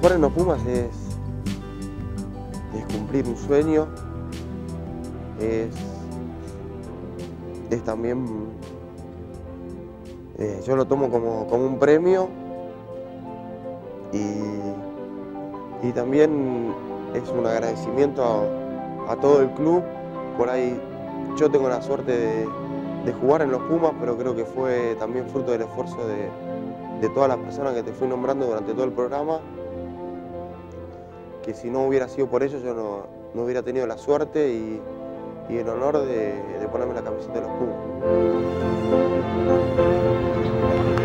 jugar en los Pumas es cumplir un sueño, es también, yo lo tomo como un premio y también es un agradecimiento a todo el club. Por ahí yo tengo la suerte de jugar en los Pumas, pero creo que fue también fruto del esfuerzo de todas las personas que te fui nombrando durante todo el programa, que si no hubiera sido por ellos yo no hubiera tenido la suerte y el honor de ponerme la camiseta de los Pumas.